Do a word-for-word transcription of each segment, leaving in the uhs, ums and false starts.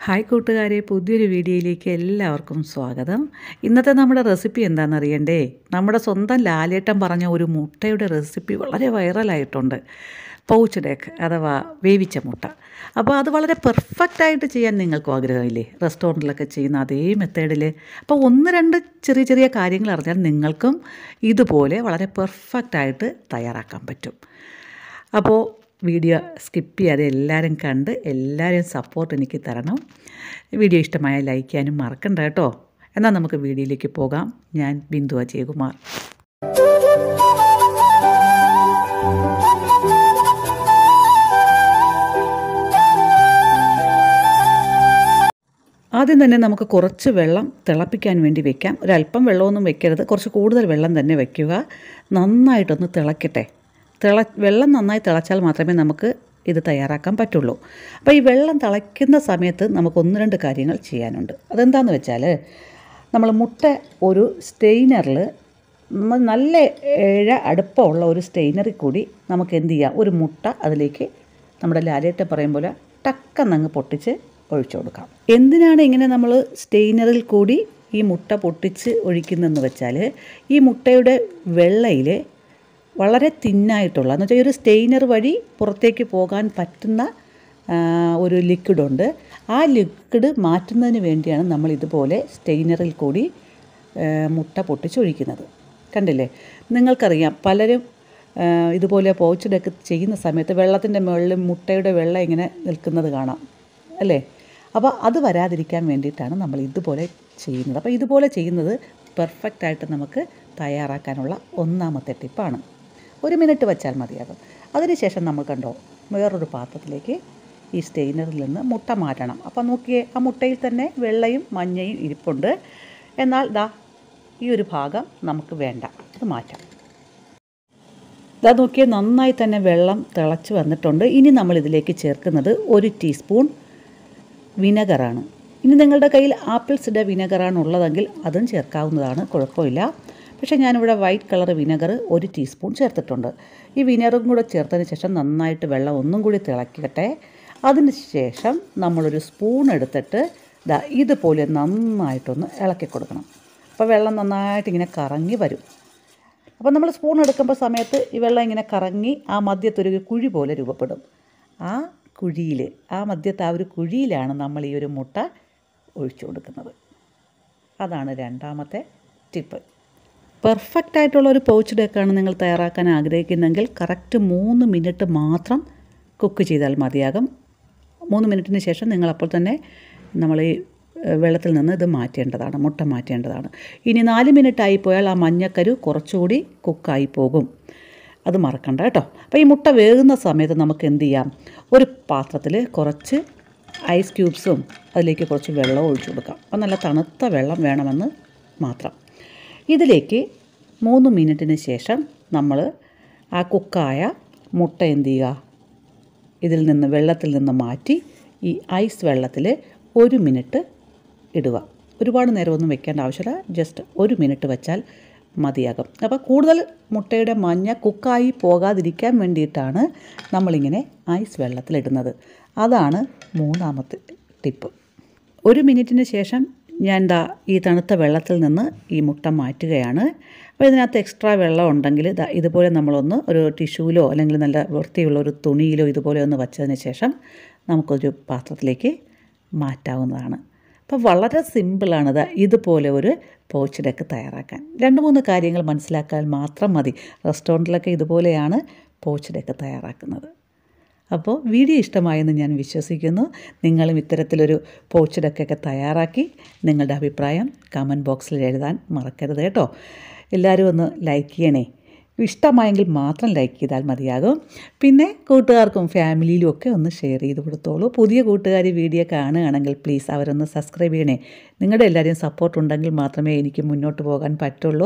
Hi കൂട്ടുകാരെ, പുതിയൊരു വീഡിയോയിലേക്ക് എല്ലാവർക്കും സ്വാഗതം. ഇന്നത്തെ നമ്മുടെ റെസിപ്പി എന്താണെന്ന് അറിയണ്ടേ? നമ്മുടെ സ്വന്തം ലാലേട്ടൻ പറഞ്ഞ ഒരു മുട്ടയുടെ റെസിപ്പി വളരെ വൈറലായിട്ടുണ്ട്. പൗച്ച്ഡ് എഗ് അഥവാ വേവിച്ച മുട്ട. അപ്പോൾ അത് വളരെ പെർഫെക്റ്റായിട്ട് ചെയ്യാൻ നിങ്ങൾക്കും ആഗ്രഹമില്ലേ? റെസ്റ്റോറൻറ്റിലൊക്കെ ചെയ്യുന്ന അതേ മെത്തേഡിൽ. അപ്പോൾ ഒന്ന് രണ്ട് ചെറിയ ചെറിയ കാര്യങ്ങൾ അറിഞ്ഞാൽ നിങ്ങൾക്കും ഇതുപോലെ വളരെ പെർഫെക്റ്റായിട്ട് തയ്യാറാക്കാൻ പറ്റും. അപ്പോൾ വീഡിയോ സ്കിപ്പ് ചെയ്യാതെ എല്ലാവരും കണ്ട് എല്ലാവരും സപ്പോർട്ട് എനിക്ക് തരണം. വീഡിയോ ഇഷ്ടമായ ലൈക്ക് ചെയ്യാനും മറക്കണ്ട കേട്ടോ. എന്നാൽ നമുക്ക് വീഡിയോയിലേക്ക് പോകാം. ഞാൻ ബിന്ദു അജയകുമാർ. ആദ്യം തന്നെ നമുക്ക് കുറച്ച് വെള്ളം തിളപ്പിക്കാൻ വേണ്ടി വെക്കാം. ഒരല്പം വെള്ളമൊന്നും വെക്കരുത്, കുറച്ച് കൂടുതൽ വെള്ളം തന്നെ വയ്ക്കുക. നന്നായിട്ടൊന്ന് തിളക്കട്ടെ. തിള വെള്ളം നന്നായി തിളച്ചാൽ മാത്രമേ നമുക്ക് ഇത് തയ്യാറാക്കാൻ പറ്റുള്ളൂ. അപ്പോൾ ഈ വെള്ളം തിളയ്ക്കുന്ന സമയത്ത് നമുക്ക് ഒന്ന് രണ്ട് കാര്യങ്ങൾ ചെയ്യാനുണ്ട്. അതെന്താണെന്ന് വെച്ചാൽ, നമ്മൾ മുട്ട ഒരു സ്റ്റെയിനറിൽ, നല്ല ഏഴ അടുപ്പമുള്ള ഒരു സ്റ്റെയിനറിൽ കൂടി നമുക്ക് എന്ത് ചെയ്യാം, ഒരു മുട്ട അതിലേക്ക് നമ്മുടെ ലാലേട്ടൻ പറയും പോലെ ടക്കെന്നങ്ങ് പൊട്ടിച്ച് ഒഴിച്ചു കൊടുക്കാം. എന്തിനാണ് ഇങ്ങനെ നമ്മൾ സ്റ്റെയിനറിൽ കൂടി ഈ മുട്ട പൊട്ടിച്ച് ഒഴിക്കുന്നതെന്ന് വെച്ചാൽ, ഈ മുട്ടയുടെ വെള്ളയിൽ വളരെ തിന്നായിട്ടുള്ള, എന്ന് വെച്ചാൽ ഒരു സ്റ്റെയിനർ വഴി പുറത്തേക്ക് പോകാൻ പറ്റുന്ന ഒരു ലിക്വിഡുണ്ട്. ആ ലിക്വിഡ് മാറ്റുന്നതിന് വേണ്ടിയാണ് നമ്മൾ ഇതുപോലെ സ്റ്റെയിനറിൽ കൂടി മുട്ട പൊട്ടിച്ചൊഴിക്കുന്നത്. കണ്ടില്ലേ? നിങ്ങൾക്കറിയാം, പലരും ഇതുപോലെ പൗച്ച്ഡ് എഗ് ചെയ്യുന്ന സമയത്ത് വെള്ളത്തിൻ്റെ മുകളിൽ മുട്ടയുടെ വെള്ളം ഇങ്ങനെ നിൽക്കുന്നത് കാണാം അല്ലേ? അപ്പോൾ അത് വരാതിരിക്കാൻ വേണ്ടിയിട്ടാണ് നമ്മൾ ഇതുപോലെ ചെയ്യുന്നത്. അപ്പോൾ ഇതുപോലെ ചെയ്യുന്നത് പെർഫെക്റ്റായിട്ട് നമുക്ക് തയ്യാറാക്കാനുള്ള ഒന്നാമത്തെ ടിപ്പാണ്. ഒരു മിനിറ്റ് വെച്ചാൽ മതിയാകും. അതിനുശേഷം നമ്മൾ കണ്ടോ, വേറൊരു പാത്രത്തിലേക്ക് ഈ സ്റ്റെയിനറിൽ നിന്ന് മുട്ട മാറ്റണം. അപ്പോൾ നോക്കിയേ, ആ മുട്ടയിൽ തന്നെ വെള്ളയും മഞ്ഞയും ഇരിപ്പുണ്ട്. എന്നാൽ ദാ ഈ ഒരു ഭാഗം നമുക്ക് വേണ്ട, അത് മാറ്റാം. ഇതാ നോക്കിയേ, നന്നായി തന്നെ വെള്ളം തിളച്ച് വന്നിട്ടുണ്ട്. ഇനി നമ്മൾ ഇതിലേക്ക് ചേർക്കുന്നത് ഒരു ടീസ്പൂൺ വിനെഗറാണ്. ഇനി നിങ്ങളുടെ കയ്യിൽ ആപ്പിൾ സിഡർ വിനെഗറാണ് ഉള്ളതെങ്കിൽ അതും ചേർക്കാവുന്നതാണ്, കുഴപ്പമില്ല. പക്ഷേ ഞാനിവിടെ വൈറ്റ് കളർ വിനെഗർ ഒരു ടീസ്പൂൺ ചേർത്തിട്ടുണ്ട്. ഈ വിനെഗറും കൂടെ ചേർത്തതിന് ശേഷം നന്നായിട്ട് വെള്ളം ഒന്നും കൂടി തിളക്കട്ടെ. അതിന് ശേഷം നമ്മളൊരു സ്പൂൺ എടുത്തിട്ട് ദാ ഇതുപോലെ നന്നായിട്ടൊന്ന് ഇളക്കി കൊടുക്കണം. അപ്പോൾ വെള്ളം നന്നായിട്ട് ഇങ്ങനെ കറങ്ങി വരും. അപ്പോൾ നമ്മൾ സ്പൂൺ എടുക്കുമ്പോൾ സമയത്ത് ഈ വെള്ളം ഇങ്ങനെ കറങ്ങി ആ മധ്യത്തൊരു കുഴി പോലെ രൂപപ്പെടും. ആ കുഴിയിൽ, ആ മധ്യത്ത് ആ ഒരു കുഴിയിലാണ് നമ്മൾ ഈ ഒരു മുട്ട ഒഴിച്ചു കൊടുക്കുന്നത്. അതാണ് രണ്ടാമത്തെ ടിപ്പ്. പെർഫെക്റ്റ് ആയിട്ടുള്ള ഒരു പൗച്ച്ഡ് എഗ്ഗാണ് നിങ്ങൾ തയ്യാറാക്കാൻ ആഗ്രഹിക്കുന്നതെങ്കിൽ കറക്റ്റ് മൂന്ന് മിനിറ്റ് മാത്രം കുക്ക് ചെയ്താൽ മതിയാകും. മൂന്ന് മിനിറ്റിന് ശേഷം നിങ്ങൾ അപ്പോൾ തന്നെ നമ്മൾ ഈ വെള്ളത്തിൽ നിന്ന് ഇത് മാറ്റേണ്ടതാണ്, മുട്ട മാറ്റേണ്ടതാണ്. ഇനി നാല് മിനിറ്റ് ആയിപ്പോയാൽ ആ മഞ്ഞക്കരു കുറച്ചുകൂടി കുക്കായി പോകും. അത് മറക്കണ്ട കേട്ടോ. അപ്പോൾ ഈ മുട്ട വേകുന്ന സമയത്ത് നമുക്ക് എന്ത് ചെയ്യാം, ഒരു പാത്രത്തിൽ കുറച്ച് ഐസ് ക്യൂബ്സും അതിലേക്ക് കുറച്ച് വെള്ളവും ഒഴിച്ചു കൊടുക്കാം. അപ്പോൾ നല്ല തണുത്ത വെള്ളം വേണമെന്ന് മാത്രം. ഇതിലേക്ക് മൂന്ന് മിനിറ്റിന് ശേഷം നമ്മൾ ആ കുക്കായ മുട്ട എന്ത് ചെയ്യുക, ഇതിൽ നിന്ന് വെള്ളത്തിൽ നിന്ന് മാറ്റി ഈ ഐസ് വെള്ളത്തിൽ ഒരു മിനിറ്റ് ഇടുക. ഒരുപാട് നേരമൊന്നും വെക്കേണ്ട ആവശ്യമില്ല, ജസ്റ്റ് ഒരു മിനിറ്റ് വെച്ചാൽ മതിയാകും. അപ്പോൾ കൂടുതൽ മുട്ടയുടെ മഞ്ഞ കുക്കായി പോകാതിരിക്കാൻ വേണ്ടിയിട്ടാണ് നമ്മളിങ്ങനെ ഐസ് വെള്ളത്തിലിടുന്നത്. അതാണ് മൂന്നാമത്തെ ടിപ്പ്. ഒരു മിനിറ്റിന് ശേഷം ഞാൻ ദാ ഈ തണുത്ത വെള്ളത്തിൽ നിന്ന് ഈ മുട്ട മാറ്റുകയാണ്. അപ്പോൾ ഇതിനകത്ത് എക്സ്ട്രാ വെള്ളം ഉണ്ടെങ്കിൽ ദാ ഇതുപോലെ നമ്മളൊന്ന് ഒരു ടിഷ്യൂലോ അല്ലെങ്കിൽ നല്ല വൃത്തിയുള്ള ഒരു തുണിയിലോ ഇതുപോലെ ഒന്ന് വച്ചതിന് ശേഷം നമുക്കൊരു പാത്രത്തിലേക്ക് മാറ്റാവുന്നതാണ്. അപ്പോൾ വളരെ സിമ്പിളാണ് ദാ ഇതുപോലെ ഒരു പൗച്ച്ഡ് എഗ് തയ്യാറാക്കാൻ. രണ്ട് മൂന്ന് കാര്യങ്ങൾ മനസ്സിലാക്കാൻ മാത്രം മതി. റെസ്റ്റോറൻറ്റിലൊക്കെ ഇതുപോലെയാണ് പൗച്ച്ഡ് എഗ് തയ്യാറാക്കുന്നത്. അപ്പോൾ വീഡിയോ ഇഷ്ടമായെന്ന് ഞാൻ വിശ്വസിക്കുന്നു. നിങ്ങളും ഇത്തരത്തിലൊരു പൗച്ച്ഡ് എഗ്ഗൊക്കെ തയ്യാറാക്കി നിങ്ങളുടെ അഭിപ്രായം കമൻറ്റ് ബോക്സിൽ എഴുതാൻ മറക്കരുത് കേട്ടോ. എല്ലാവരും ഒന്ന് ലൈക്ക് ചെയ്യണേ. ഇഷ്ടമായെങ്കിൽ മാത്രം ലൈക്ക് ചെയ്താൽ മതിയാകും. പിന്നെ കൂട്ടുകാർക്കും ഫാമിലിയിലും ഒക്കെ ഒന്ന് ഷെയർ ചെയ്ത് കൊടുത്തോളൂ. പുതിയ കൂട്ടുകാർ വീഡിയോ കാണുകയാണെങ്കിൽ പ്ലീസ് അവരൊന്ന് സബ്സ്ക്രൈബ് ചെയ്യണേ. നിങ്ങളുടെ എല്ലാവരെയും സപ്പോർട്ട് ഉണ്ടെങ്കിൽ മാത്രമേ എനിക്ക് മുന്നോട്ട് പോകാൻ പറ്റുള്ളൂ.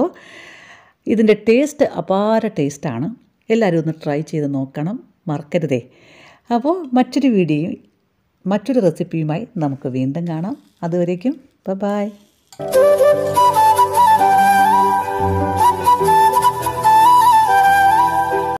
ഇതിൻ്റെ ടേസ്റ്റ് അപാര ടേസ്റ്റാണ്. എല്ലാവരും ഒന്ന് ട്രൈ ചെയ്ത് നോക്കണം, മറക്കരുതേ. അപ്പോൾ മറ്റൊരു വീഡിയോ, മറ്റൊരു റെസിപ്പിയുമായി നമുക്ക് വീണ്ടും കാണാം. അതുവരേക്കും ബൈ ബൈ.